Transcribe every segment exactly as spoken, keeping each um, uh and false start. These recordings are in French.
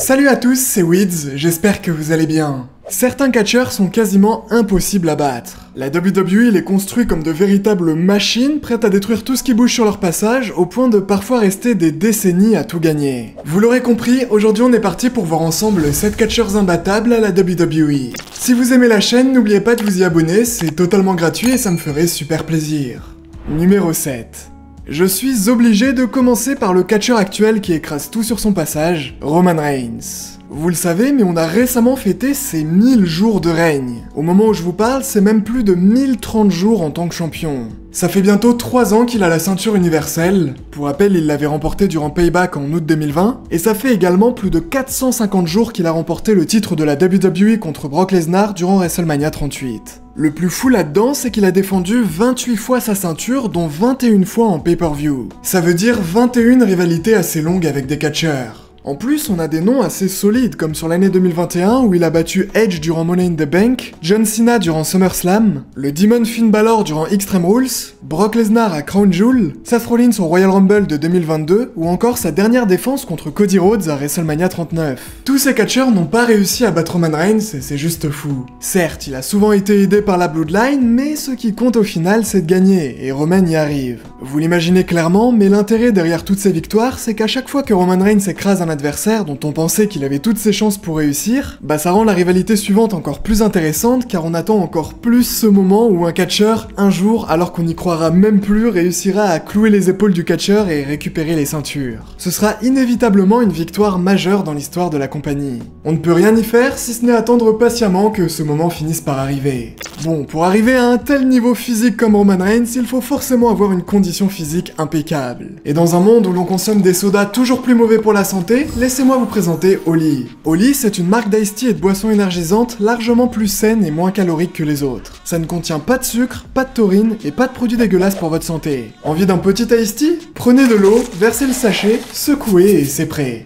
Salut à tous, c'est Wids, j'espère que vous allez bien. Certains catcheurs sont quasiment impossibles à battre. La W W E les construit comme de véritables machines prêtes à détruire tout ce qui bouge sur leur passage, au point de parfois rester des décennies à tout gagner. Vous l'aurez compris, aujourd'hui on est parti pour voir ensemble sept catcheurs imbattables à la W W E. Si vous aimez la chaîne, n'oubliez pas de vous y abonner, c'est totalement gratuit et ça me ferait super plaisir. Numéro sept. Je suis obligé de commencer par le catcheur actuel qui écrase tout sur son passage, Roman Reigns. Vous le savez, mais on a récemment fêté ses mille jours de règne. Au moment où je vous parle, c'est même plus de mille trente jours en tant que champion. Ça fait bientôt trois ans qu'il a la ceinture universelle. Pour rappel, il l'avait remportée durant Payback en août deux mille vingt. Et ça fait également plus de quatre cent cinquante jours qu'il a remporté le titre de la W W E contre Brock Lesnar durant WrestleMania trente-huit. Le plus fou là-dedans, c'est qu'il a défendu vingt-huit fois sa ceinture, dont vingt et une fois en pay-per-view. Ça veut dire vingt et une rivalités assez longues avec des catcheurs. En plus, on a des noms assez solides, comme sur l'année deux mille vingt et un où il a battu Edge durant Money in the Bank, John Cena durant SummerSlam, le Demon Finn Balor durant Extreme Rules, Brock Lesnar à Crown Jewel, Seth Rollins au Royal Rumble de deux mille vingt-deux, ou encore sa dernière défense contre Cody Rhodes à WrestleMania trente-neuf. Tous ces catcheurs n'ont pas réussi à battre Roman Reigns et c'est juste fou. Certes, il a souvent été aidé par la Bloodline, mais ce qui compte au final, c'est de gagner, et Roman y arrive. Vous l'imaginez clairement, mais l'intérêt derrière toutes ces victoires, c'est qu'à chaque fois que Roman Reigns écrase un adversaire dont on pensait qu'il avait toutes ses chances pour réussir, bah ça rend la rivalité suivante encore plus intéressante car on attend encore plus ce moment où un catcheur, un jour, alors qu'on n'y croira même plus, réussira à clouer les épaules du catcheur et récupérer les ceintures. Ce sera inévitablement une victoire majeure dans l'histoire de la compagnie. On ne peut rien y faire si ce n'est attendre patiemment que ce moment finisse par arriver. Bon, pour arriver à un tel niveau physique comme Roman Reigns, il faut forcément avoir une condition physique impeccable. Et dans un monde où l'on consomme des sodas toujours plus mauvais pour la santé, laissez-moi vous présenter Oli. Oli, c'est une marque d'Ice Tea et de boissons énergisantes largement plus saine et moins calorique que les autres. Ça ne contient pas de sucre, pas de taurine et pas de produits dégueulasses pour votre santé. Envie d'un petit Ice Tea? Prenez de l'eau, versez le sachet, secouez et c'est prêt.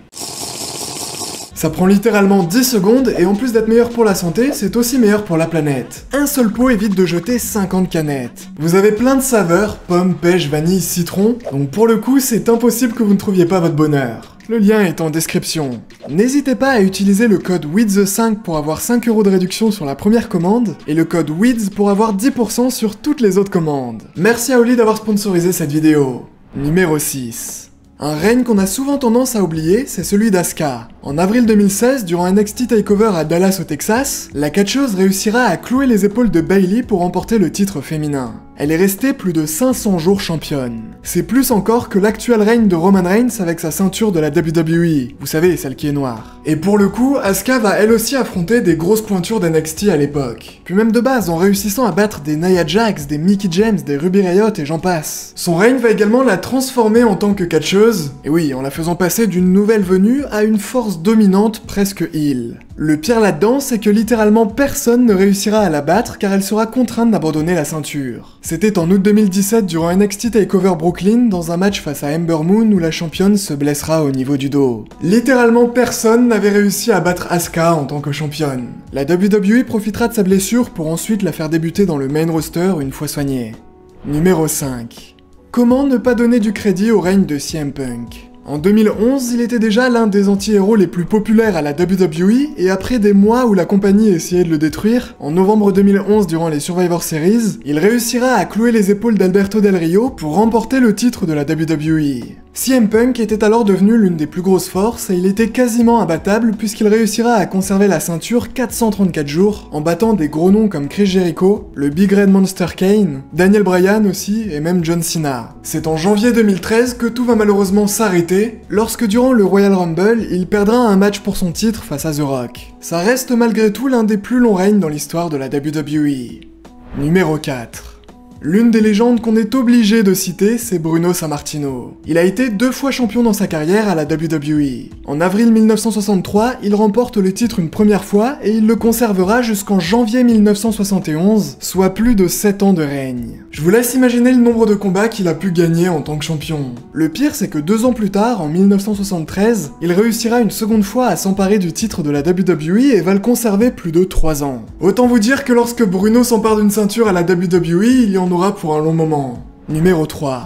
Ça prend littéralement dix secondes et en plus d'être meilleur pour la santé, c'est aussi meilleur pour la planète. Un seul pot évite de jeter cinquante canettes. Vous avez plein de saveurs, pommes, pêche, vanille, citron, donc pour le coup c'est impossible que vous ne trouviez pas votre bonheur. Le lien est en description. N'hésitez pas à utiliser le code W I D S cinq pour avoir cinq euros de réduction sur la première commande, et le code W I D S pour avoir dix pour cent sur toutes les autres commandes. Merci à Oli d'avoir sponsorisé cette vidéo. Numéro six. Un règne qu'on a souvent tendance à oublier, c'est celui d'Asuka. En avril deux mille seize, durant un N X T Takeover à Dallas au Texas, la catcheuse réussira à clouer les épaules de Bayley pour remporter le titre féminin. Elle est restée plus de cinq cents jours championne. C'est plus encore que l'actuel règne de Roman Reigns avec sa ceinture de la W W E, vous savez, celle qui est noire. Et pour le coup, Asuka va elle aussi affronter des grosses pointures d'N X T à l'époque. Puis même de base, en réussissant à battre des Nia Jax, des Mickie James, des Ruby Riott et j'en passe. Son règne va également la transformer en tant que catcheuse, et oui, en la faisant passer d'une nouvelle venue à une force dominante presque heel. Le pire là-dedans, c'est que littéralement personne ne réussira à la battre car elle sera contrainte d'abandonner la ceinture. C'était en août deux mille dix-sept durant N X T Takeover Brooklyn dans un match face à Ember Moon où la championne se blessera au niveau du dos. Littéralement personne n'avait réussi à battre Asuka en tant que championne. La W W E profitera de sa blessure pour ensuite la faire débuter dans le main roster une fois soignée. Numéro cinq. Comment ne pas donner du crédit au règne de C M Punk ? En deux mille onze, il était déjà l'un des anti-héros les plus populaires à la W W E, et après des mois où la compagnie essayait de le détruire, en novembre deux mille onze durant les Survivor Series, il réussira à clouer les épaules d'Alberto Del Rio pour remporter le titre de la W W E. C M Punk était alors devenu l'une des plus grosses forces et il était quasiment imbattable puisqu'il réussira à conserver la ceinture quatre cent trente-quatre jours en battant des gros noms comme Chris Jericho, le Big Red Monster Kane, Daniel Bryan aussi et même John Cena. C'est en janvier deux mille treize que tout va malheureusement s'arrêter lorsque durant le Royal Rumble, il perdra un match pour son titre face à The Rock. Ça reste malgré tout l'un des plus longs règnes dans l'histoire de la W W E. Numéro quatre. L'une des légendes qu'on est obligé de citer, c'est Bruno Sammartino. Il a été deux fois champion dans sa carrière à la W W E. En avril mille neuf cent soixante-trois, il remporte le titre une première fois et il le conservera jusqu'en janvier mille neuf cent soixante et onze, soit plus de sept ans de règne. Je vous laisse imaginer le nombre de combats qu'il a pu gagner en tant que champion. Le pire, c'est que deux ans plus tard, en mille neuf cent soixante-treize, il réussira une seconde fois à s'emparer du titre de la W W E et va le conserver plus de trois ans. Autant vous dire que lorsque Bruno s'empare d'une ceinture à la W W E, il y en aura pour un long moment. Numéro trois.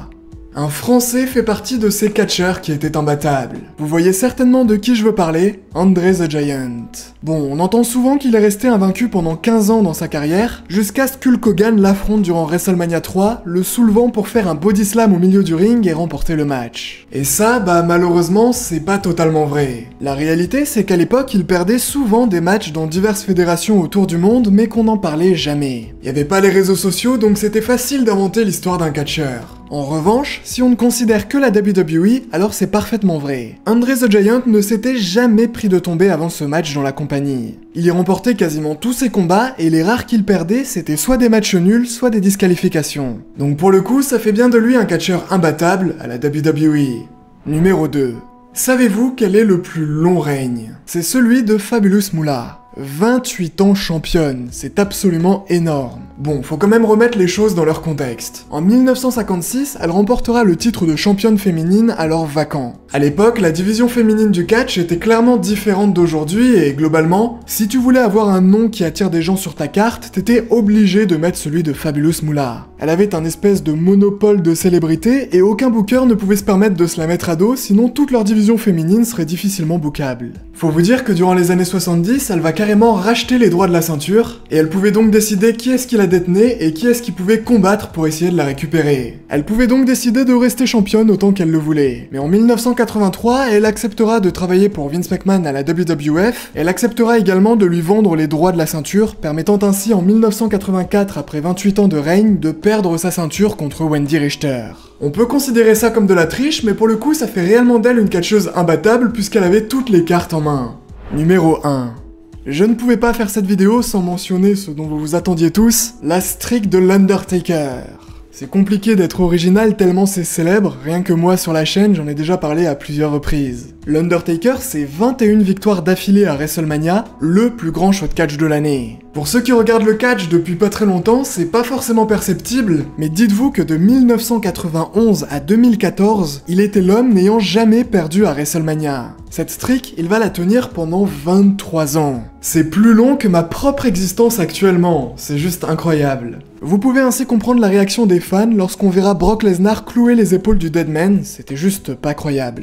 Un Français fait partie de ces catcheurs qui étaient imbattables. Vous voyez certainement de qui je veux parler, Andre the Giant. Bon, on entend souvent qu'il est resté invaincu pendant quinze ans dans sa carrière, jusqu'à ce qu'Hulk Hogan l'affronte durant WrestleMania trois, le soulevant pour faire un body slam au milieu du ring et remporter le match. Et ça, bah malheureusement, c'est pas totalement vrai. La réalité, c'est qu'à l'époque, il perdait souvent des matchs dans diverses fédérations autour du monde, mais qu'on n'en parlait jamais. Il y avait pas les réseaux sociaux, donc c'était facile d'inventer l'histoire d'un catcheur. En revanche, si on ne considère que la W W E, alors c'est parfaitement vrai. Andre the Giant ne s'était jamais pris de tomber avant ce match dans la compagnie. Il y remportait quasiment tous ses combats, et les rares qu'il perdait, c'était soit des matchs nuls, soit des disqualifications. Donc pour le coup, ça fait bien de lui un catcheur imbattable à la W W E. Numéro deux. Savez-vous quel est le plus long règne? C'est celui de Fabulous Moolah. vingt-huit ans championne, c'est absolument énorme. Bon, faut quand même remettre les choses dans leur contexte. En mille neuf cent cinquante-six, elle remportera le titre de championne féminine alors vacant. À l'époque, la division féminine du catch était clairement différente d'aujourd'hui et globalement, si tu voulais avoir un nom qui attire des gens sur ta carte, t'étais obligé de mettre celui de Fabulous Moolah. Elle avait un espèce de monopole de célébrité et aucun booker ne pouvait se permettre de se la mettre à dos, sinon toute leur division féminine serait difficilement bookable. Faut vous dire que durant les années soixante-dix, elle va carrément racheter les droits de la ceinture, et elle pouvait donc décider qui est-ce qui la détenait et qui est-ce qui pouvait combattre pour essayer de la récupérer. Elle pouvait donc décider de rester championne autant qu'elle le voulait. Mais en mille neuf cent quatre-vingt-trois, elle acceptera de travailler pour Vince McMahon à la W W F, elle acceptera également de lui vendre les droits de la ceinture, permettant ainsi en mille neuf cent quatre-vingt-quatre, après vingt-huit ans de règne, de perdre sa ceinture contre Wendy Richter. On peut considérer ça comme de la triche, mais pour le coup ça fait réellement d'elle une catcheuse imbattable puisqu'elle avait toutes les cartes en main. Numéro un. Je ne pouvais pas faire cette vidéo sans mentionner ce dont vous vous attendiez tous, la streak de l'Undertaker. C'est compliqué d'être original tellement c'est célèbre, rien que moi sur la chaîne j'en ai déjà parlé à plusieurs reprises. L'Undertaker c'est vingt et une victoires d'affilée à WrestleMania, le plus grand show de catch de l'année. Pour ceux qui regardent le catch depuis pas très longtemps, c'est pas forcément perceptible, mais dites-vous que de mille neuf cent quatre-vingt-onze à deux mille quatorze, il était l'homme n'ayant jamais perdu à WrestleMania. Cette streak, il va la tenir pendant vingt-trois ans. C'est plus long que ma propre existence actuellement, c'est juste incroyable. Vous pouvez ainsi comprendre la réaction des fans lorsqu'on verra Brock Lesnar clouer les épaules du Deadman, c'était juste pas croyable.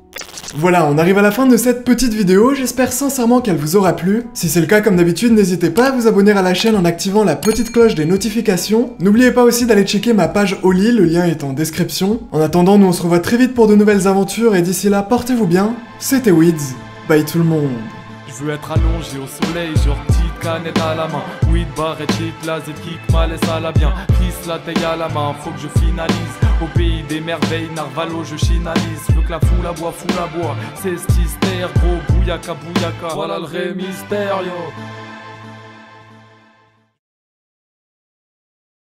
Voilà, on arrive à la fin de cette petite vidéo, j'espère sincèrement qu'elle vous aura plu. Si c'est le cas, comme d'habitude, n'hésitez pas à vous abonner à la chaîne en activant la petite cloche des notifications. N'oubliez pas aussi d'aller checker ma page Oli, le lien est en description. En attendant, nous on se revoit très vite pour de nouvelles aventures, et d'ici là, portez-vous bien, c'était Weeds, bye tout le monde. Je veux être allongé au soleil, genre petite canette à la main. Weed, barrette, shit, la kick, malaise à la bien. Kiss, la taille à la main, faut que je finalise. Au pays des merveilles, Narvalo, je chinalise. Je veux que la foule à bois, foule à bois. C'est stystère, gros bouyaka, bouyaka. Voilà le ré mystère, yo.